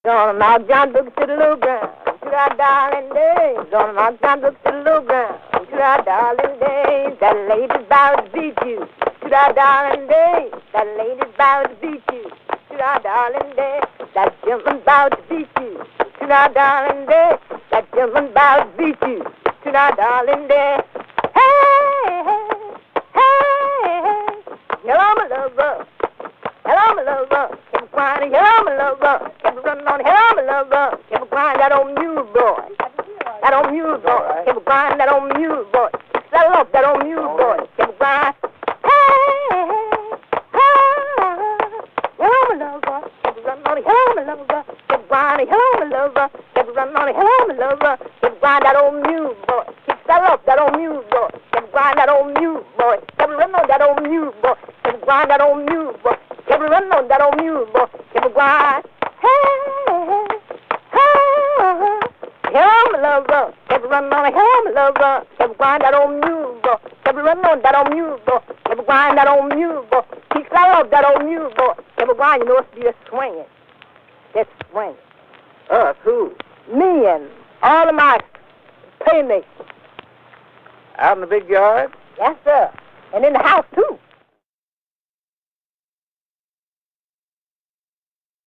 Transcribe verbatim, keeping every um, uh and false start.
Gonna knock John Books to the little ground, to our darling days. Gonna knock John Books to the little ground, to our darling days. That lady's bound to beat you, to our darling days. That lady's bound to beat you, to our darling days. That gentleman bound to beat you, to our darling days. That gentleman bound to beat you, to our darling days. Hey, hey, hey, hey. Hello, my lover. Hello, my lover. Keep crying. Hello, my lover. Keep running on. Hello, my lover. Keep crying. That old mule boy. That old mule boy. Keep crying. That old mule boy. Settle up. That old mule boy. Keep crying. Hey, hey, hello, my lover. Keep running on. Hello, my lover. Keep crying. Hello, my lover. Keep running on. Hello, my lover. Keep crying. That old mule boy. Keep settle up. That old mule boy. Keep crying. That old mule boy. Keep running on. That old mule boy. Keep crying. That old mule boy. Keep running on that old mule, boy. Keep grind. Hey, hey, hello, my lover. Keep running on. Hello, my lover. Keep grind that old mule, boy. Keep running on that old mule, boy. Keep grind that old mule, boy. Keep love that old mule, boy. Keep grind. You know it's just swinging. It's swinging. Us, who? Me and all of my playmates. Out in the big yard? Yes, sir. And in the house, too.